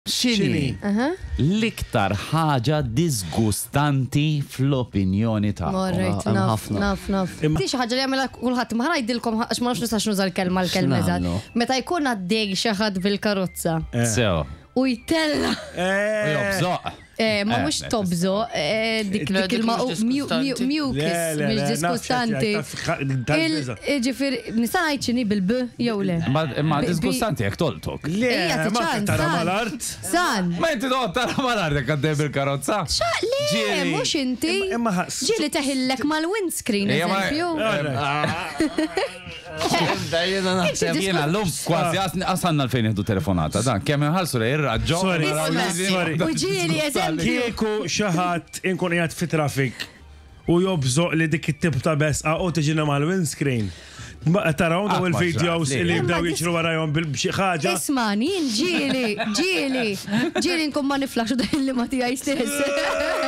X'inhi l-iktar ħaġa disgustanti fl-opinjoni ta' Morrejt, naf. Tix ħaġa li għamela kullħat, ma ħanajdilkom għax ma nafx nistax nuża l-kelma eżatt. Meta jkun għaddej xi ħadd bil-karozza. Sew. U jtella. Jobżoq. Ma mux tobżo, dik il-maqu mucus, mux diskustanti. Ġifir, nisan għajċini bil-b, jew le. Ma diskustanti jek toltok. Le, ma tara mal-art. San. Ma inti doħt tara mal-art jek għaddej bil-karozza. Le, mux inti. Ġili teħillek mal-windscreen, eżempju. Jena l-lum kważi għasanna l-fejn jihdu telefonata, dan kemm jħalsu li jirraġġo. U ġili, eżempju. Kieku xaħat inkun jgħat fi trafik u jobżoq li dik it-tip ta' besqa u tiġina mal-windscreen. Taraw daw il-videos li jibdaw jiġru warajhom b'xi ħaġa. Ismani, ġili nkun ma niflax u daħin li ma tiegħi stess.